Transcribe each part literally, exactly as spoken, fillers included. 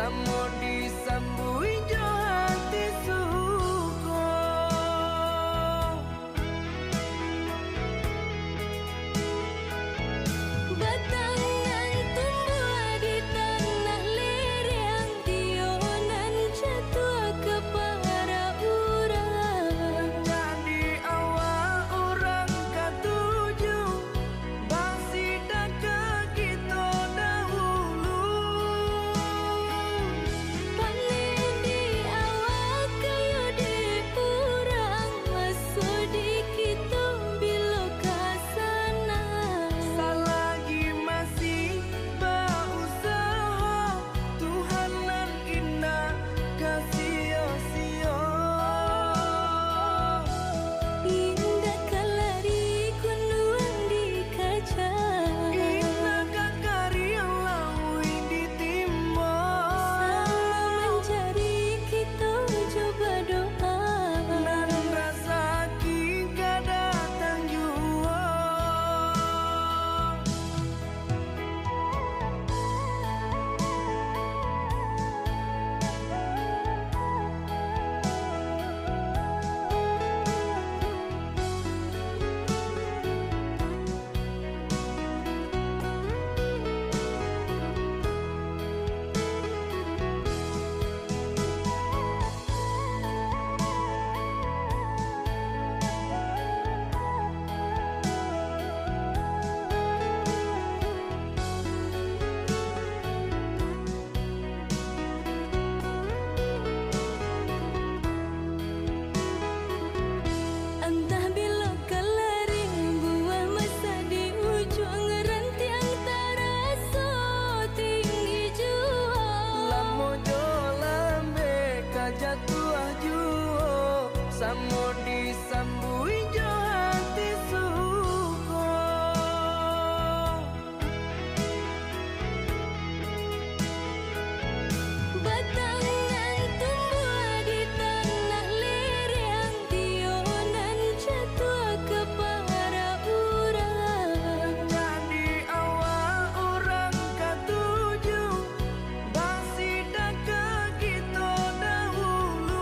Samo disambui jo hati suko. Batangan tumbuh di tanah lereng, tionan jatuh ke para urang. Jadi awal orang katuju basida ke kita dahulu. Panen di awal kayu di urang, masuk di kita bila kasana. Selagi masih berusaha, Tuhan nan indah kasih-sia. Indah kalari kunduang di kaca, Indah karya lawi ditimba. sama mencari kita coba doa. Nan rasa kita datang jua. Entah bila kalari buah masa di ujung rantiang terasa tinggi jua. Lamo jo lambe kajatuh juo. Samo disambui jo hati suko. Batangan tumbuh di tanah lereng, tionan jatuh ke para urang. Jadi awal orang katuju basida ke kita dahulu.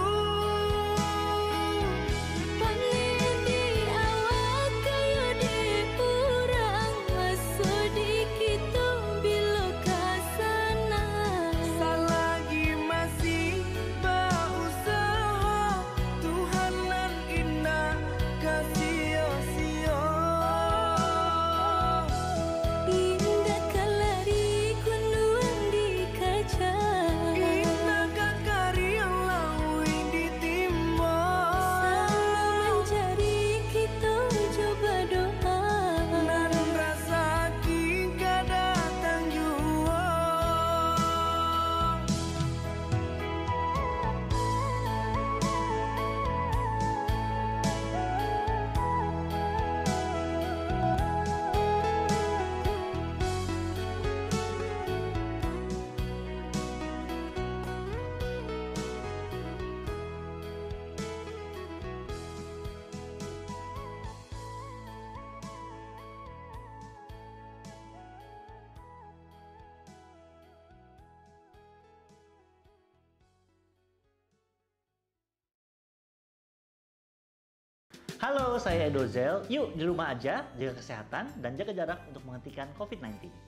Panen di awal kayu di urang, masuk di kita bila kasana. Selagi masih berusaha, Tuhan nan indah kasih-sia. Indah kalari kunduang di kaca, Indah karya lawi ditimba. sama mencari kita coba doa. Nan rasa kita datang jua. Halo, saya Edozel. Yuk di rumah aja, jaga kesehatan dan jaga jarak untuk menghentikan covid sembilan belas.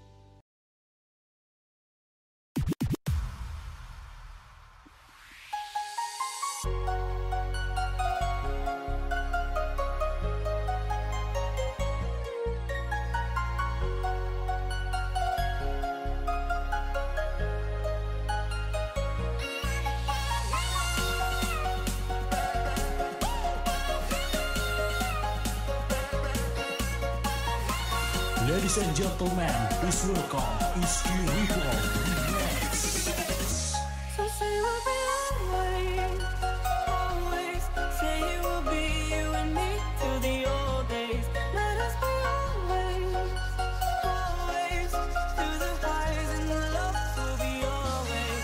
Ladies and gentlemen, please welcome Iski Rico Remix. So say we'll be always, always. Say it will be you and me till the old days. Let us be always, always. Through the highs and the lows, we'll be always.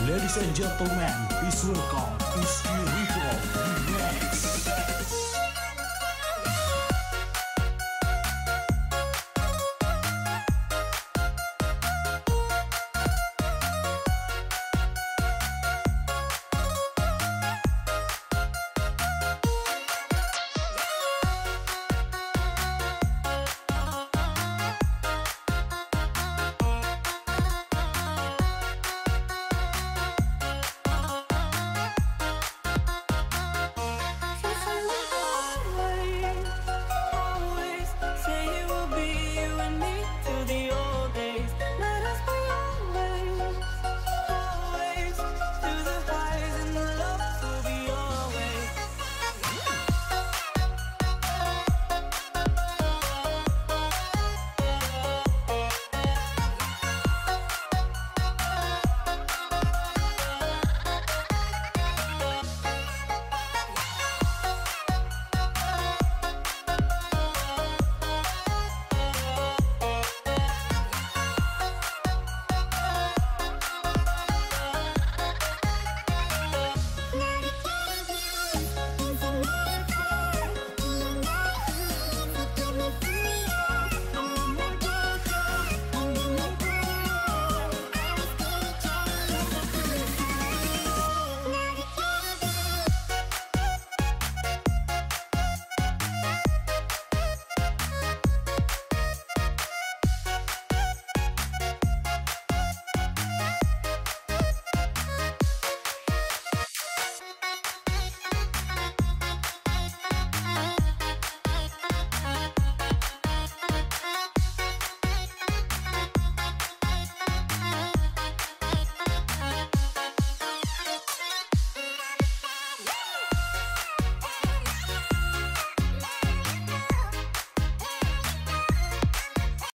Ladies and gentlemen, please welcome Iski Rico Remix.